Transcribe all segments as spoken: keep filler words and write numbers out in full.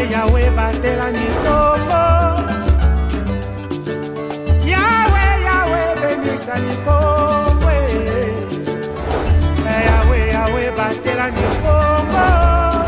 Yahweh, Yahweh, batela Nikongo. Yahweh, Yahweh, bénissa Nikongo. Yahweh, Yahweh, batela Nikongo.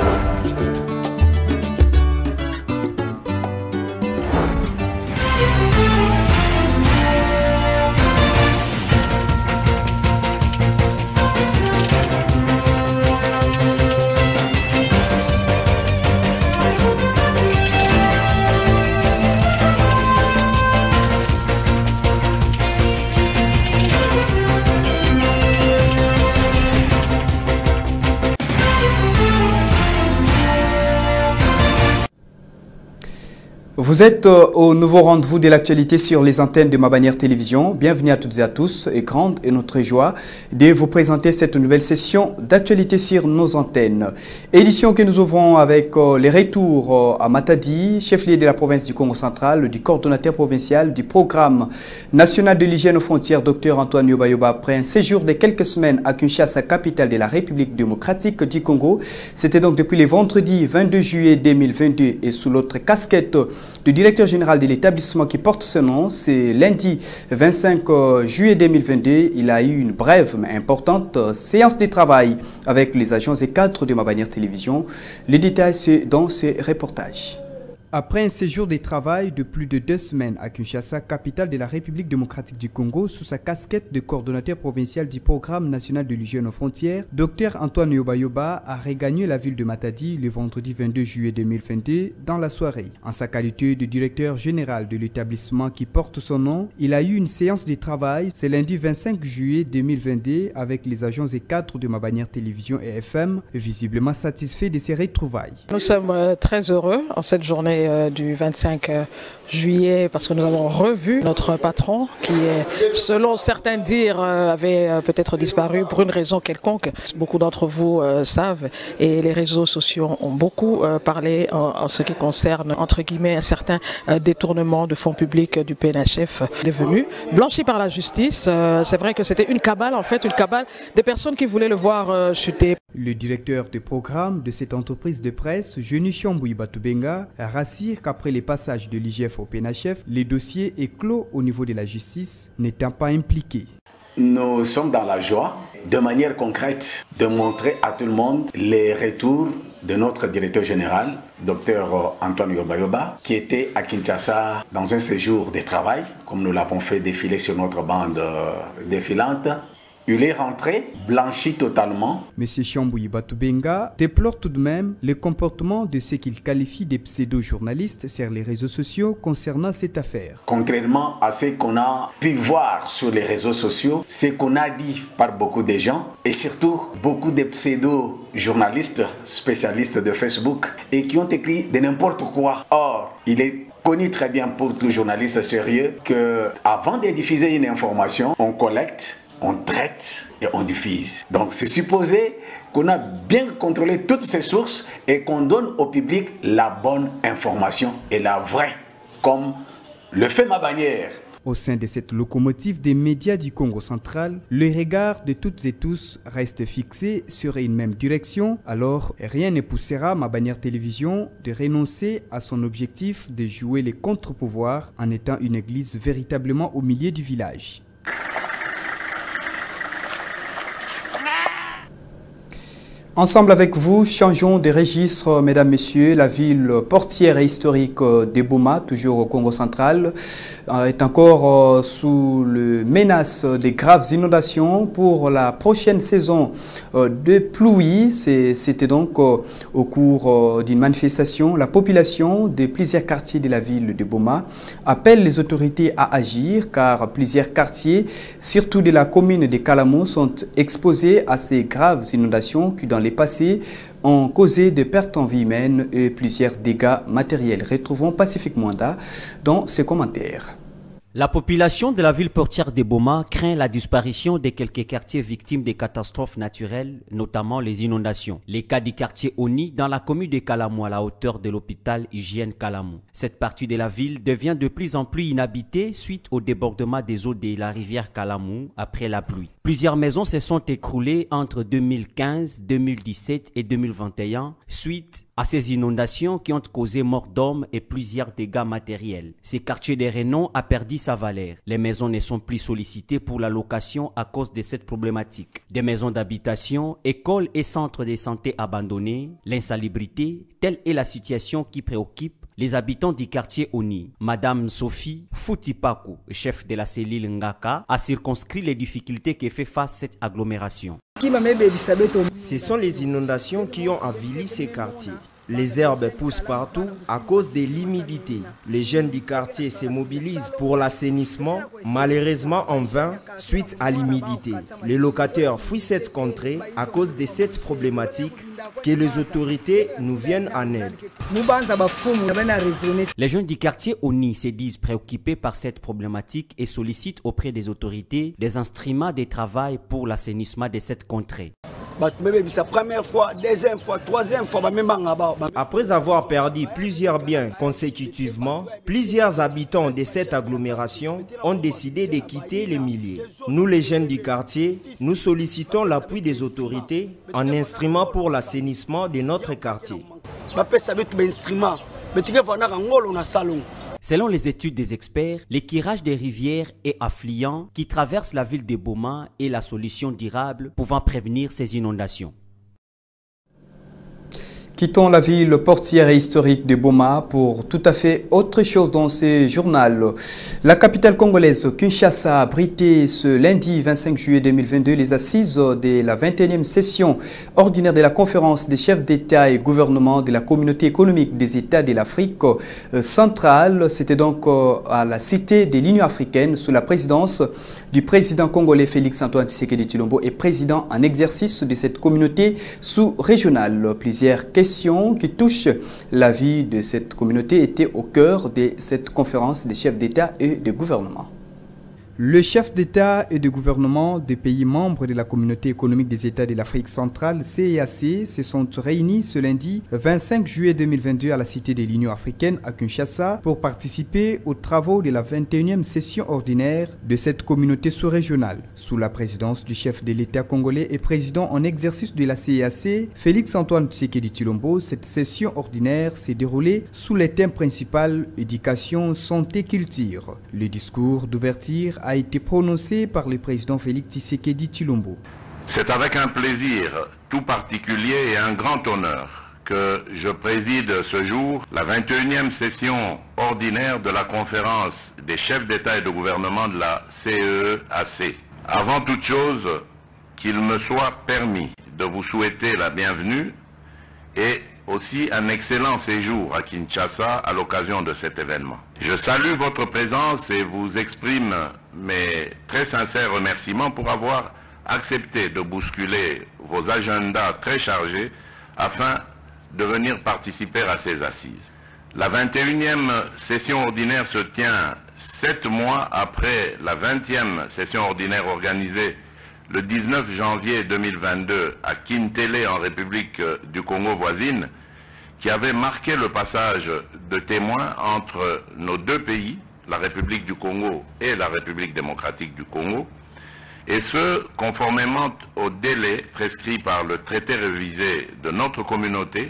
Vous êtes au nouveau rendez-vous de l'actualité sur les antennes de Ma Bannière Télévision. Bienvenue à toutes et à tous. Et grande est notre joie de vous présenter cette nouvelle session d'actualité sur nos antennes. Édition que nous ouvrons avec les retours à Matadi, chef-lieu de la province du Congo central, du coordonnateur provincial du programme national de l'hygiène aux frontières, Dr Antoine Yoba Yoba, après un séjour de quelques semaines à Kinshasa, capitale de la République démocratique du Congo. C'était donc depuis le vendredi vingt-deux juillet deux mille vingt-deux et sous l'autre casquette le directeur général de l'établissement qui porte ce nom. C'est lundi vingt-cinq juillet deux mille vingt-deux. Il a eu une brève mais importante séance de travail avec les agents et cadres de Ma Bannière Télévision. Les détails, c'est dans ces reportages. Après un séjour de travail de plus de deux semaines à Kinshasa, capitale de la République démocratique du Congo, sous sa casquette de coordonnateur provincial du programme national de l'hygiène aux frontières, Dr Antoine Yoba Yoba a regagné la ville de Matadi le vendredi vingt-deux juillet deux mille vingt-deux dans la soirée. En sa qualité de directeur général de l'établissement qui porte son nom, il a eu une séance de travail ce lundi vingt-cinq juillet deux mille vingt-deux avec les agents et cadres de Ma Bannière Télévision et F M, visiblement satisfaits de ces retrouvailles. Nous sommes très heureux en cette journée du vingt-cinq juillet parce que nous avons revu notre patron qui, selon certains dires, avait peut-être disparu pour une raison quelconque. Beaucoup d'entre vous savent et les réseaux sociaux ont beaucoup parlé en, en ce qui concerne, entre guillemets, un certain détournement de fonds publics du P N H F devenu blanchi par la justice. C'est vrai que c'était une cabale, en fait, une cabale des personnes qui voulaient le voir chuter. Le directeur de programme de cette entreprise de presse, Jeuni Chambouy Batubenga, rassure qu'après les passages de l'I G F au P N H F, les dossiers est clos au niveau de la justice, n'étant pas impliqués. Nous sommes dans la joie, de manière concrète, de montrer à tout le monde les retours de notre directeur général, Dr Antoine Yoba Yoba, qui était à Kinshasa dans un séjour de travail, comme nous l'avons fait défiler sur notre bande défilante. Il est rentré, blanchi totalement. M. Chambouy Batubenga déplore tout de même le comportement de ce qu'il qualifie des pseudo-journalistes sur les réseaux sociaux concernant cette affaire. Concrètement, à ce qu'on a pu voir sur les réseaux sociaux, ce qu'on a dit par beaucoup de gens, et surtout beaucoup de pseudo-journalistes spécialistes de Facebook, et qui ont écrit de n'importe quoi. Or, il est connu très bien pour tout journaliste sérieux qu'avant de diffuser une information, on collecte, on traite et on diffuse. Donc c'est supposé qu'on a bien contrôlé toutes ces sources et qu'on donne au public la bonne information et la vraie, comme le fait Ma Bannière. Au sein de cette locomotive des médias du Congo central, le regard de toutes et tous reste fixé sur une même direction, alors rien ne poussera Ma Bannière Télévision de renoncer à son objectif de jouer les contre-pouvoirs en étant une église véritablement au milieu du village. Ensemble avec vous, changeons de registre, mesdames, messieurs. La ville portière et historique de Boma, toujours au Congo central, est encore sous la menace des graves inondations pour la prochaine saison de pluie. C'était donc au cours d'une manifestation. La population de plusieurs quartiers de la ville de Boma appelle les autorités à agir car plusieurs quartiers, surtout de la commune de Kalamo, sont exposés à ces graves inondations qui, dans les passés, ont causé de pertes en vie humaine et plusieurs dégâts matériels. Retrouvons Pacifique Mwanda dans ses commentaires. La population de la ville portière de Boma craint la disparition de quelques quartiers victimes des catastrophes naturelles, notamment les inondations. Les cas du quartier Oni dans la commune de Kalamou à la hauteur de l'hôpital Hygiène Kalamou. Cette partie de la ville devient de plus en plus inhabitée suite au débordement des eaux de la rivière Kalamou après la pluie. Plusieurs maisons se sont écroulées entre deux mille quinze, deux mille dix-sept et deux mille vingt et un suite à ces inondations qui ont causé mort d'hommes et plusieurs dégâts matériels. Ces quartiers de renom a perdu sa valeur. Les maisons ne sont plus sollicitées pour la location à cause de cette problématique. Des maisons d'habitation, écoles et centres de santé abandonnés, l'insalubrité, telle est la situation qui préoccupe les habitants du quartier Oni. Madame Sophie Foutipaku, chef de la cellule Ngaka, a circonscrit les difficultés que fait face cette agglomération. Ce sont les inondations qui ont avili ces quartiers. Les herbes poussent partout à cause de l'humidité. Les jeunes du quartier se mobilisent pour l'assainissement, malheureusement en vain, suite à l'humidité. Les locataires fuient cette contrée à cause de cette problématique. Que les autorités nous viennent en aide. Les jeunes du quartier Oni se disent préoccupés par cette problématique et sollicitent auprès des autorités des instruments de travail pour l'assainissement de cette contrée. Après avoir perdu plusieurs biens consécutivement, plusieurs habitants de cette agglomération ont décidé de quitter les milieux. Nous, les jeunes du quartier, nous sollicitons l'appui des autorités en instrument pour l'assainissement de notre quartier. Selon les études des experts, l'équirage des rivières et affluents qui traversent la ville de Boma est la solution durable pouvant prévenir ces inondations. Quittons la ville portière et historique de Boma pour tout à fait autre chose dans ce journal. La capitale congolaise Kinshasa a abrité ce lundi vingt-cinq juillet deux mille vingt-deux les assises de la vingt et unième session ordinaire de la conférence des chefs d'État et gouvernement de la communauté économique des États de l'Afrique centrale. C'était donc à la cité de l'Union africaine sous la présidence du président congolais Félix-Antoine Tshisekedi Tshilombo et président en exercice de cette communauté sous-régionale. Plusieurs questions qui touchent la vie de cette communauté étaient au cœur de cette conférence des chefs d'État et de gouvernement. Le chef d'État et de gouvernement des pays membres de la communauté économique des États de l'Afrique centrale, C E A C, se sont réunis ce lundi vingt-cinq juillet deux mille vingt-deux à la Cité de l'Union africaine à Kinshasa pour participer aux travaux de la vingt et unième session ordinaire de cette communauté sous-régionale. Sous la présidence du chef de l'État congolais et président en exercice de la C E A C, Félix-Antoine Tshisekedi Tshilombo, cette session ordinaire s'est déroulée sous les thèmes principaux éducation, santé, culture. Le discours d'ouverture a été prononcé par le président Félix Tshisekedi Tshilombo. C'est avec un plaisir tout particulier et un grand honneur que je préside ce jour la vingt et unième session ordinaire de la conférence des chefs d'État et de gouvernement de la C E A C. Avant toute chose, qu'il me soit permis de vous souhaiter la bienvenue et aussi un excellent séjour à Kinshasa à l'occasion de cet événement. Je salue votre présence et vous exprime mes très sincères remerciements pour avoir accepté de bousculer vos agendas très chargés afin de venir participer à ces assises. La vingt et unième session ordinaire se tient sept mois après la vingtième session ordinaire organisée le dix-neuf janvier deux mille vingt-deux à Kintélé en République du Congo voisine, qui avait marqué le passage de témoins entre nos deux pays, la République du Congo et la République démocratique du Congo, et ce, conformément au délai prescrit par le traité révisé de notre communauté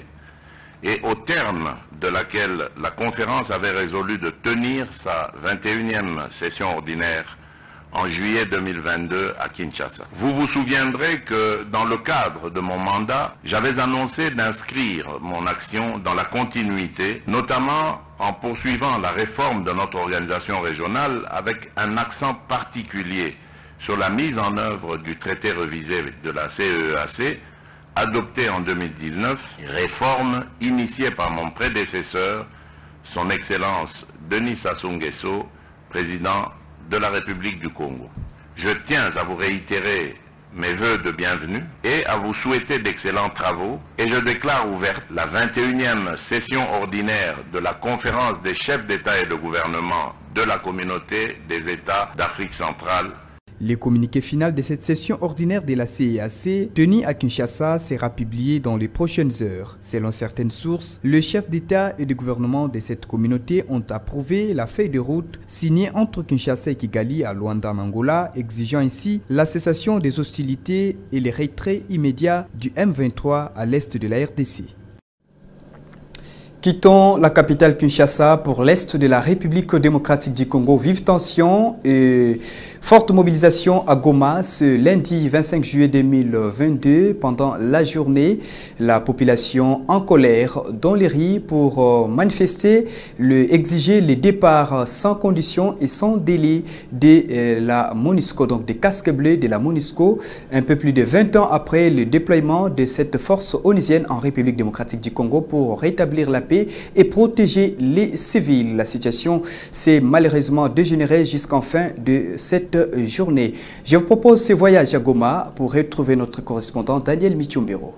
et au terme de laquelle la conférence avait résolu de tenir sa vingt et unième session ordinaire en juillet deux mille vingt-deux à Kinshasa. Vous vous souviendrez que dans le cadre de mon mandat, j'avais annoncé d'inscrire mon action dans la continuité, notamment en poursuivant la réforme de notre organisation régionale avec un accent particulier sur la mise en œuvre du traité révisé de la C E A C, adopté en deux mille dix-neuf, réforme initiée par mon prédécesseur, son Excellence Denis Sassou Nguesso, président de la République du Congo. Je tiens à vous réitérer mes vœux de bienvenue et à vous souhaiter d'excellents travaux. Et je déclare ouverte la vingt et unième session ordinaire de la conférence des chefs d'État et de gouvernement de la communauté des États d'Afrique centrale. Le communiqué final de cette session ordinaire de la C E A C, tenu à Kinshasa, sera publié dans les prochaines heures. Selon certaines sources, le chef d'État et de gouvernement de cette communauté ont approuvé la feuille de route signée entre Kinshasa et Kigali à Luanda en Angola, exigeant ainsi la cessation des hostilités et le retrait immédiat du M vingt-trois à l'est de la R D C. Quittons la capitale Kinshasa pour l'est de la République démocratique du Congo. Vive tension et forte mobilisation à Goma ce lundi vingt-cinq juillet deux mille vingt-deux. Pendant la journée, la population en colère dans les rues pour manifester, le, exiger le départ sans condition et sans délai de la MONUSCO, donc des casques bleus de la MONUSCO, un peu plus de vingt ans après le déploiement de cette force onusienne en République démocratique du Congo pour rétablir la paix et protéger les civils. La situation s'est malheureusement dégénérée jusqu'en fin de cette journée. Je vous propose ce voyage à Goma pour retrouver notre correspondant Daniel Michombero.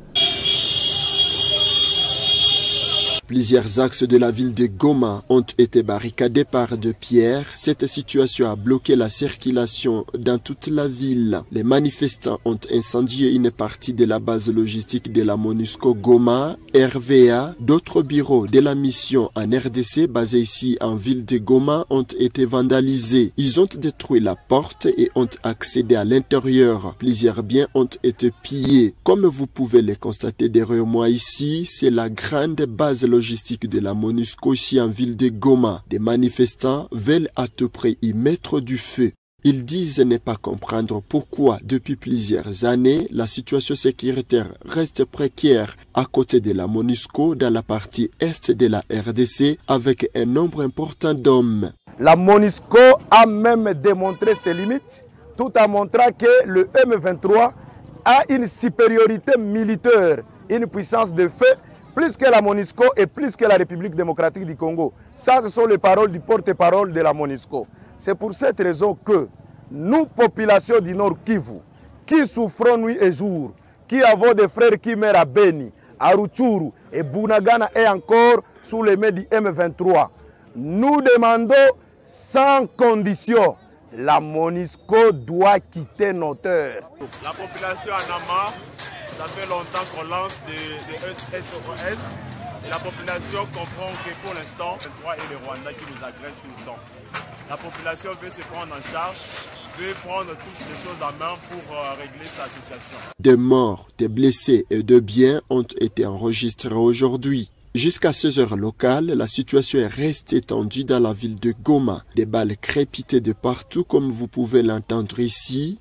Plusieurs axes de la ville de Goma ont été barricadés par de pierres. Cette situation a bloqué la circulation dans toute la ville. Les manifestants ont incendié une partie de la base logistique de la MONUSCO Goma, R V A. D'autres bureaux de la mission en R D C basés ici en ville de Goma ont été vandalisés. Ils ont détruit la porte et ont accédé à l'intérieur. Plusieurs biens ont été pillés. Comme vous pouvez le constater derrière moi ici, c'est la grande base logistique logistique de la MONUSCO ici en ville de Goma. Des manifestants veulent à tout prix y mettre du feu. Ils disent ne pas comprendre pourquoi, depuis plusieurs années, la situation sécuritaire reste précaire à côté de la MONUSCO dans la partie est de la R D C avec un nombre important d'hommes. La MONUSCO a même démontré ses limites tout en montrant que le M vingt-trois a une supériorité militaire, une puissance de feu plus que la MONUSCO et plus que la République démocratique du Congo. Ça, ce sont les paroles du porte-parole de la MONUSCO. C'est pour cette raison que nous, population du Nord Kivu, qui souffrons nuit et jour, qui avons des frères qui meurent à Beni, à Rutshuru et Bunagana et encore sous les mains du M vingt-trois, nous demandons sans condition, la MONUSCO doit quitter nos terres. La population en a marre. Ça fait longtemps qu'on lance des, des S O S et la population comprend que pour l'instant, M vingt-trois et les Rwandais qui nous agressent tout le temps. La population veut se prendre en charge, veut prendre toutes les choses en main pour euh, régler sa situation. Des morts, des blessés et de biens ont été enregistrés aujourd'hui. Jusqu'à seize heures locales, la situation est restée tendue dans la ville de Goma. Des balles crépitaient de partout comme vous pouvez l'entendre ici.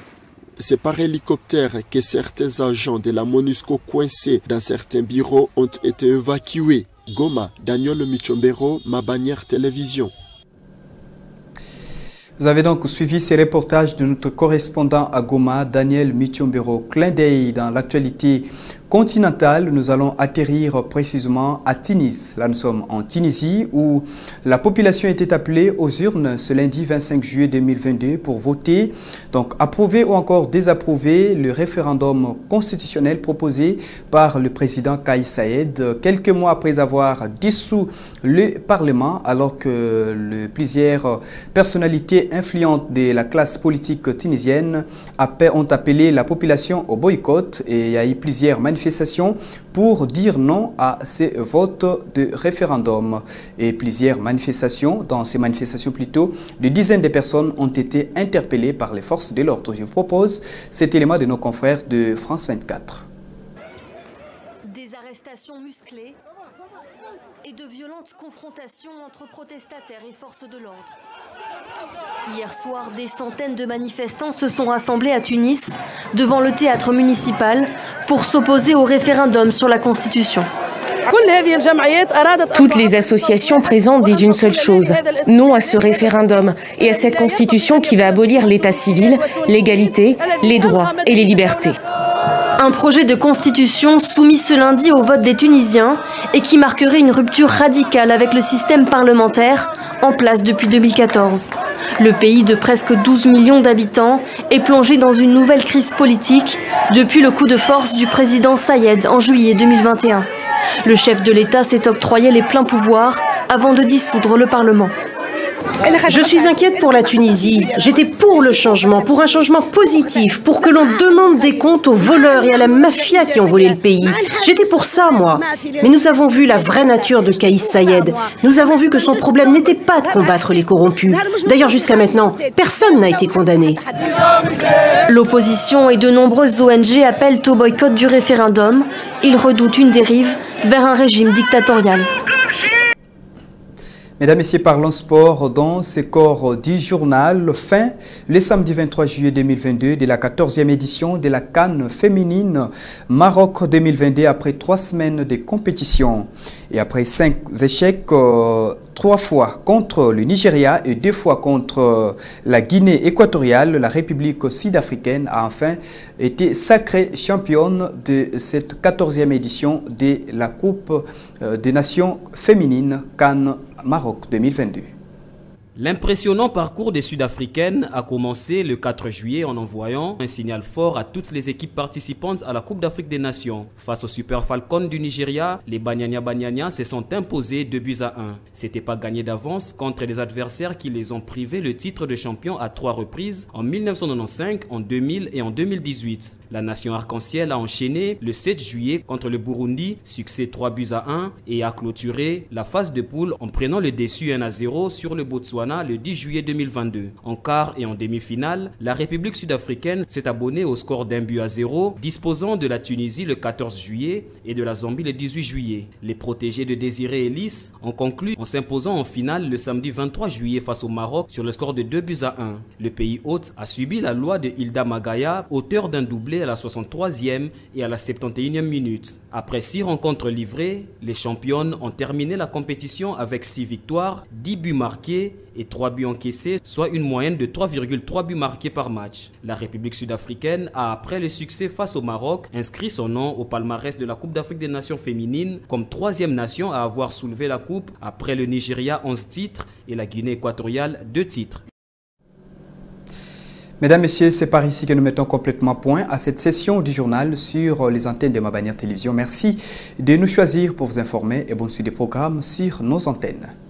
C'est par hélicoptère que certains agents de la MONUSCO coincés dans certains bureaux ont été évacués. Goma, Daniel Michombero, ma bannière télévision. Vous avez donc suivi ces reportages de notre correspondant à Goma, Daniel Michombero. Clin d'œil dans l'actualité continentale, nous allons atterrir précisément à Tunis. Là, nous sommes en Tunisie où la population était appelée aux urnes ce lundi vingt-cinq juillet deux mille vingt-deux pour voter, donc approuver ou encore désapprouver le référendum constitutionnel proposé par le président Kais Saied quelques mois après avoir dissous le Parlement, alors que le, plusieurs personnalités influentes de la classe politique tunisienne ont appelé la population au boycott et il y a eu plusieurs manifestations pour dire non à ces votes de référendum. Et plusieurs manifestations, dans ces manifestations plutôt, des dizaines de personnes ont été interpellées par les forces de l'ordre. Je vous propose cet élément de nos confrères de France vingt-quatre. Des arrestations musclées et de violentes confrontations entre protestataires et forces de l'ordre. Hier soir, des centaines de manifestants se sont rassemblés à Tunis, devant le théâtre municipal, pour s'opposer au référendum sur la Constitution. Toutes les associations présentes disent une seule chose, non à ce référendum et à cette Constitution qui va abolir l'état civil, l'égalité, les droits et les libertés. Un projet de constitution soumis ce lundi au vote des Tunisiens et qui marquerait une rupture radicale avec le système parlementaire en place depuis deux mille quatorze. Le pays de presque douze millions d'habitants est plongé dans une nouvelle crise politique depuis le coup de force du président Sayed en juillet deux mille vingt et un. Le chef de l'État s'est octroyé les pleins pouvoirs avant de dissoudre le Parlement. Je suis inquiète pour la Tunisie. J'étais pour le changement, pour un changement positif, pour que l'on demande des comptes aux voleurs et à la mafia qui ont volé le pays. J'étais pour ça, moi. Mais nous avons vu la vraie nature de Kais Sayed. Nous avons vu que son problème n'était pas de combattre les corrompus. D'ailleurs, jusqu'à maintenant, personne n'a été condamné. L'opposition et de nombreuses O N G appellent au boycott du référendum. Ils redoutent une dérive vers un régime dictatorial. Mesdames, Messieurs, parlons sport dans ce corps du journal. Fin le samedi vingt-trois juillet deux mille vingt-deux de la quatorzième édition de la CAN féminine Maroc deux mille vingt-deux après trois semaines de compétition. Et après cinq échecs, euh, trois fois contre le Nigeria et deux fois contre la Guinée équatoriale, la République sud-africaine a enfin été sacrée championne de cette quatorzième édition de la Coupe des Nations féminines CAN Maroc deux mille vingt-deux. L'impressionnant parcours des Sud-Africaines a commencé le quatre juillet en envoyant un signal fort à toutes les équipes participantes à la Coupe d'Afrique des Nations. Face aux Super Falcons du Nigeria, les Banyanya Banyanya se sont imposés deux buts à un. C'était pas gagné d'avance contre des adversaires qui les ont privés le titre de champion à trois reprises en mille neuf cent quatre-vingt-quinze, en deux mille et en deux mille dix-huit. La nation arc-en-ciel a enchaîné le sept juillet contre le Burundi, succès trois buts à un, et a clôturé la phase de poule en prenant le déçu un à zéro sur le Botswana le dix juillet deux mille vingt-deux. En quart et en demi-finale, la République sud-africaine s'est abonnée au score d'un but à zéro, disposant de la Tunisie le quatorze juillet et de la Zambie le dix-huit juillet. Les protégés de Désiré Ellis ont conclu en s'imposant en finale le samedi vingt-trois juillet face au Maroc sur le score de deux buts à un. Le pays hôte a subi la loi de Hilda Magaya, auteur d'un doublé à la soixante-troisième et à la septante et unième minute. Après six rencontres livrées, les championnes ont terminé la compétition avec six victoires, dix buts marqués et trois buts encaissés, soit une moyenne de trois virgule trois buts marqués par match. La République sud-africaine a, après le succès face au Maroc, inscrit son nom au palmarès de la Coupe d'Afrique des Nations féminines comme troisième nation à avoir soulevé la Coupe après le Nigeria onze titres et la Guinée équatoriale deux titres. Mesdames, Messieurs, c'est par ici que nous mettons complètement point à cette session du journal sur les antennes de Mabanière Télévision. Merci de nous choisir pour vous informer et bonne suite des programmes sur nos antennes.